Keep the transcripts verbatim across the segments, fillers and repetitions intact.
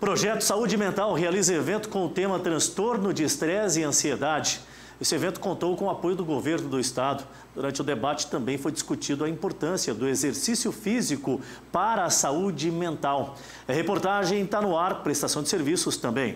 Projeto Saúde Mental realiza evento com o tema transtorno de estresse e ansiedade. Esse evento contou com o apoio do governo do estado. Durante o debate também foi discutido a importância do exercício físico para a saúde mental. A reportagem está no ar, prestação de serviços também.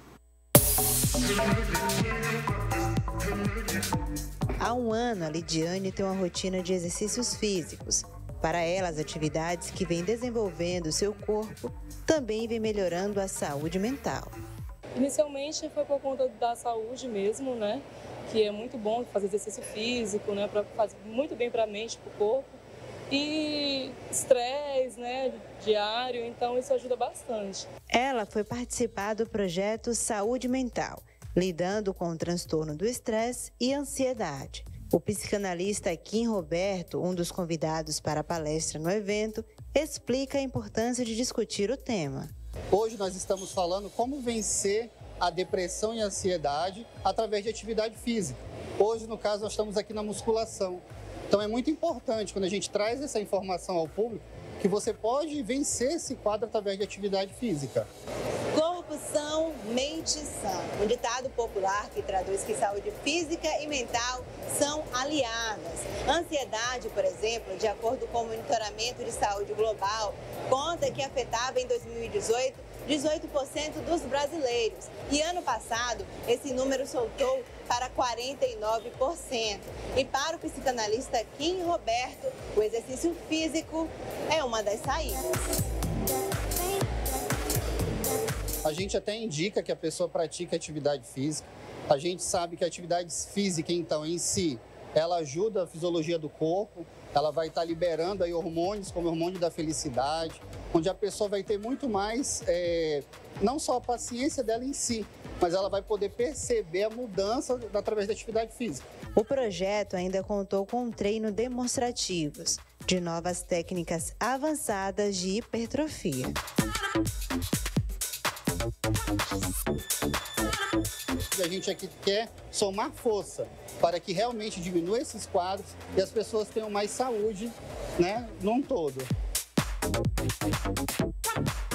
Há um ano, a Lidiane tem uma rotina de exercícios físicos. Para ela, as atividades que vem desenvolvendo o seu corpo também vem melhorando a saúde mental. Inicialmente foi por conta da saúde mesmo, né? Que é muito bom fazer exercício físico, né? Para fazer muito bem para a mente, para o corpo. E estresse, né? Diário, então isso ajuda bastante. Ela foi participar do projeto Saúde Mental, lidando com o transtorno do estresse e ansiedade. O psicanalista Kim Roberto, um dos convidados para a palestra no evento, explica a importância de discutir o tema. Hoje nós estamos falando como vencer a depressão e a ansiedade através de atividade física. Hoje, no caso, nós estamos aqui na musculação. Então é muito importante, quando a gente traz essa informação ao público, que você pode vencer esse quadro através de atividade física. Corpo são, mente sã. Um ditado popular que traduz que saúde física e mental são aliadas. Ansiedade, por exemplo, de acordo com o Monitoramento de Saúde Global, conta que afetava em dois mil e dezoito dezoito por cento dos brasileiros. E ano passado, esse número soltou para quarenta e nove por cento. E para o psicanalista Kim Roberto, o exercício físico é uma das saídas. A gente até indica que a pessoa pratique atividade física. A gente sabe que a atividade física, então, em si, ela ajuda a fisiologia do corpo, ela vai estar liberando aí hormônios, como o hormônio da felicidade, onde a pessoa vai ter muito mais, é, não só a paciência dela em si, mas ela vai poder perceber a mudança através da atividade física. O projeto ainda contou com um treino demonstrativos de novas técnicas avançadas de hipertrofia. A gente aqui quer somar força para que realmente diminua esses quadros e as pessoas tenham mais saúde, né, num todo.